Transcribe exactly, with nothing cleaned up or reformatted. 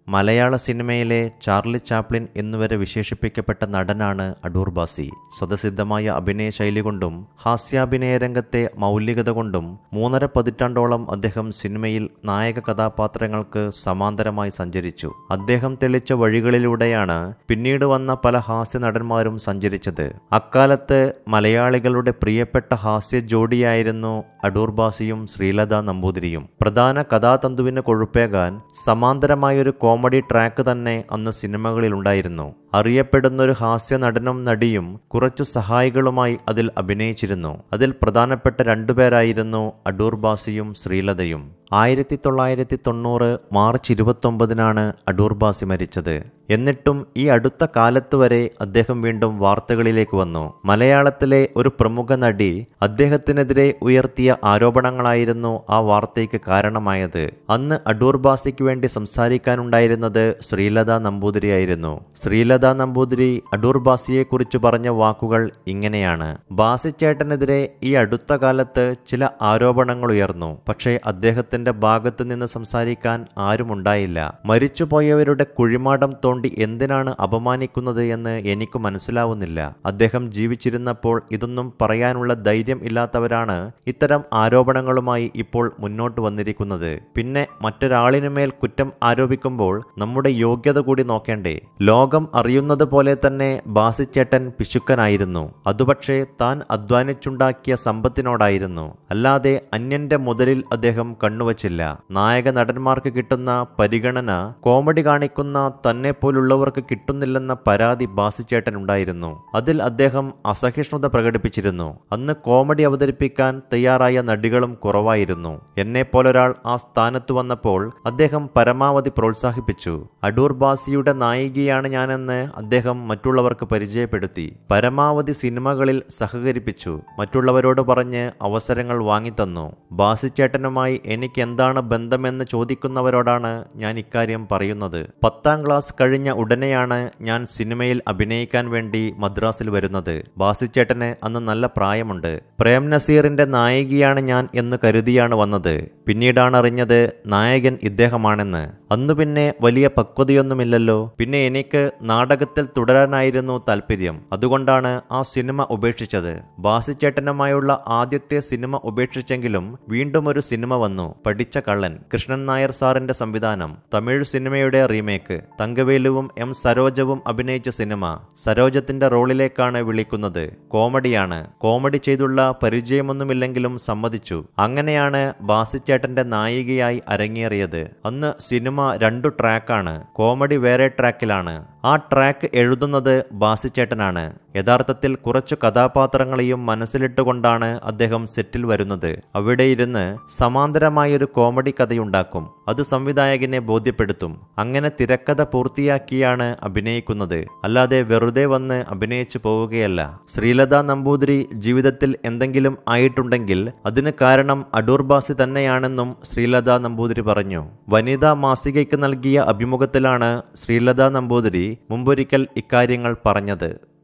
മലയാള സിനിമയിലെ Charlie Chaplin എന്നുവരെ വിശേഷിപ്പിക്കപ്പെട്ട നടനാണ് അടൂർ ബാസി. സ്വതസിദ്ധമായ അഭിനയ ശൈലി കൊണ്ടും ഹാസ്യാഭിനയ രംഗത്തെ മൗലികത കൊണ്ടും മൂന്നര പതിറ്റാണ്ടോളം അദ്ദേഹം സിനിമയിൽ നായക കഥാപാത്രങ്ങൾക്ക് സമാന്തരമായി സഞ്ചരിച്ചു. അദ്ദേഹം തെളിച്ച വഴികളിലൂടെയാണ് പിന്നീട് വന്ന പല ഹാസ്യ നടന്മാരും സഞ്ചരിച്ചത്. അക്കാലത്ത് മലയാളികളുടെ പ്രിയപ്പെട്ട ഹാസ്യ ജോഡിയായിരുന്നു അടൂർ ബാസിയും ശ്രീലത നമ്പൂതിരിയും. പ്രധാന കഥാതന്തുവിന് കൊഴുപ്പേകാൻ സമാന്തരമായൊരു കോമഡി ട്രാക്ക് തന്നെ അന്ന് സിനിമകളിലുണ്ടായിരുന്നു. അറിയപ്പെടുന്നൊരു ഹാസ്യ നടനും നടിയും കുറച്ചു സഹായികളുമായി അതിൽ അഭിനയിച്ചിരുന്നു. അതിൽ പ്രധാനപ്പെട്ട രണ്ടുപേരായിരുന്നു അടൂർ ബാസിയും ശ്രീലതയും. ആയിരത്തി തൊള്ളായിരത്തി തൊണ്ണൂറ് മാർച്ച് ഇരുപത്തൊമ്പതിനാണ് അടൂർ ബാസി മരിച്ചത്. എന്നിട്ടും ഈ അടുത്ത കാലത്ത് വരെ അദ്ദേഹം വീണ്ടും വാർത്തകളിലേക്ക് വന്നു. മലയാളത്തിലെ ഒരു പ്രമുഖ നടി അദ്ദേഹത്തിനെതിരെ ഉയർത്തിയ ആരോപണങ്ങളായിരുന്നു ആ വാർത്തയ്ക്ക് കാരണമായത്. അന്ന് അടൂർ ബാസിക്ക് വേണ്ടി സംസാരിക്കാനുണ്ടായിരുന്നത് ശ്രീലത നമ്പൂതിരിയായിരുന്നു. ശ്രീലത നമ്പൂതിരി അടൂർ ബാസിയെ കുറിച്ച് പറഞ്ഞ വാക്കുകൾ ഇങ്ങനെയാണ്: ബാസിച്ചേട്ടനെതിരെ ഈ അടുത്ത കാലത്ത് ചില ആരോപണങ്ങൾ ഉയർന്നു. പക്ഷേ അദ്ദേഹത്തിന്റെ ഭാഗത്ത് നിന്ന് സംസാരിക്കാൻ ആരുമുണ്ടായില്ല. മരിച്ചുപോയവരുടെ കുഴിമാടം തോണ്ടി എന്തിനാണ് അപമാനിക്കുന്നത് എന്ന് എനിക്ക് മനസ്സിലാവുന്നില്ല. അദ്ദേഹം ജീവിച്ചിരുന്നപ്പോൾ ഇതൊന്നും പറയാനുള്ള ധൈര്യം ഇല്ലാത്തവരാണ് ഇത്തരം ആരോപണങ്ങളുമായി ഇപ്പോൾ മുന്നോട്ട് വന്നിരിക്കുന്നത്. പിന്നെ മറ്റൊരാളിനുമേൽ കുറ്റം ആരോപിക്കുമ്പോൾ നമ്മുടെ യോഗ്യത കൂടി നോക്കേണ്ടേ? ലോകം അറിയുന്നത് പോലെ തന്നെ ബാസിച്ചേട്ടൻ പിശുക്കനായിരുന്നു. അതുപക്ഷേ താൻ അധ്വാനിച്ചുണ്ടാക്കിയ സമ്പത്തിനോടായിരുന്നു. അല്ലാതെ അന്യന്റെ മുതലിൽ അദ്ദേഹം കണ്ണുവച്ചില്ല. നായക നടന്മാർക്ക് കിട്ടുന്ന പരിഗണന കോമഡി കാണിക്കുന്ന തന്നെ പോലുള്ളവർക്ക് കിട്ടുന്നില്ലെന്ന പരാതി ബാസിച്ചേട്ടനുണ്ടായിരുന്നു. അതിൽ അദ്ദേഹം അസഹിഷ്ണുത പ്രകടിപ്പിച്ചിരുന്നു. അന്ന് കോമഡി അവതരിപ്പിക്കാൻ തയ്യാറായ നടികളും കുറവായിരുന്നു. എന്നെ പോലൊരാൾ ആ സ്ഥാനത്ത് വന്നപ്പോൾ അദ്ദേഹം പരമാവധി പ്രോത്സാഹിപ്പിച്ചു. അടൂർ ബാസിയുടെ നായികയാണ് ഞാനെന്ന് അദ്ദേഹം മറ്റുള്ളവർക്ക് പരിചയപ്പെടുത്തി. പരമാവധി സിനിമകളിൽ സഹകരിപ്പിച്ചു. മറ്റുള്ളവരോട് പറഞ്ഞ് അവസരങ്ങൾ വാങ്ങിത്തന്നു. ബാസിച്ചേട്ടനുമായി എനിക്ക് എന്താണ് ബന്ധമെന്ന് ചോദിക്കുന്നവരോടാണ് ഞാൻ ഇക്കാര്യം പറയുന്നത്. പത്താം ക്ലാസ് കഴിഞ്ഞ ഉടനെയാണ് ഞാൻ സിനിമയിൽ അഭിനയിക്കാൻ വേണ്ടി മദ്രാസിൽ വരുന്നത്. ബാസിച്ചേട്ടന് അന്ന് നല്ല പ്രായമുണ്ട്. പ്രേം നസീറിന്റെ നായികയാണ് ഞാൻ എന്ന് കരുതിയാണ് വന്നത്. പിന്നീടാണ് അറിഞ്ഞത് നായകൻ ഇദ്ദേഹമാണെന്ന്. അന്നു പിന്നെ വലിയ പക്വതയൊന്നുമില്ലല്ലോ. പിന്നെ എനിക്ക് നാടകത്തിൽ തുടരാനായിരുന്നു താല്പര്യം. അതുകൊണ്ടാണ് ആ സിനിമ ഉപേക്ഷിച്ചത്. ബാസിച്ചേട്ടനുമായുള്ള ആദ്യത്തെ സിനിമ ഉപേക്ഷിച്ചെങ്കിലും വീണ്ടും ഒരു സിനിമ വന്നു, പഠിച്ച കള്ളൻ. കൃഷ്ണൻ നായർ സാറിന്റെ സംവിധാനം. തമിഴ് സിനിമയുടെ റീമേക്ക്. തങ്കവേലുവും എം സരോജവും അഭിനയിച്ച സിനിമ. സരോജത്തിന്റെ റോളിലേക്കാണ് വിളിക്കുന്നത്. കോമഡിയാണ്. കോമഡി ചെയ്തുള്ള പരിചയമൊന്നുമില്ലെങ്കിലും സമ്മതിച്ചു. അങ്ങനെയാണ് ബാസിച്ചേട്ടന്റെ നായികയായി അരങ്ങേറിയത്. അന്ന് സിനിമ രണ്ടു ട്രാക്കാണ്. കോമഡി വേറെ ട്രാക്കിലാണ്. ആ ട്രാക്ക് എഴുതുന്നത് ബാസിച്ചേട്ടനാണ്. യഥാർത്ഥത്തിൽ കുറച്ചു കഥാപാത്രങ്ങളെയും മനസ്സിലിട്ടുകൊണ്ടാണ് അദ്ദേഹം സെറ്റിൽ വരുന്നത്. അവിടെ ഇരുന്ന് സമാന്തരമായൊരു കോമഡി കഥയുണ്ടാക്കും. അത് സംവിധായകനെ ബോധ്യപ്പെടുത്തും. അങ്ങനെ തിരക്കഥ പൂർത്തിയാക്കിയാണ് അഭിനയിക്കുന്നത്. അല്ലാതെ വെറുതെ വന്ന് അഭിനയിച്ചു പോവുകയല്ല. ശ്രീലത നമ്പൂതിരി ജീവിതത്തിൽ എന്തെങ്കിലും ആയിട്ടുണ്ടെങ്കിൽ അതിന് കാരണം അടൂർ ബാസി തന്നെയാണെന്നും ശ്രീലത നമ്പൂതിരി പറഞ്ഞു. വനിതാ മാസികയ്ക്ക് നൽകിയ അഭിമുഖത്തിലാണ് ശ്രീലത നമ്പൂതിരി മുമ്പൊരിക്കൽ ഇക്കാര്യങ്ങൾ പറഞ്ഞത്.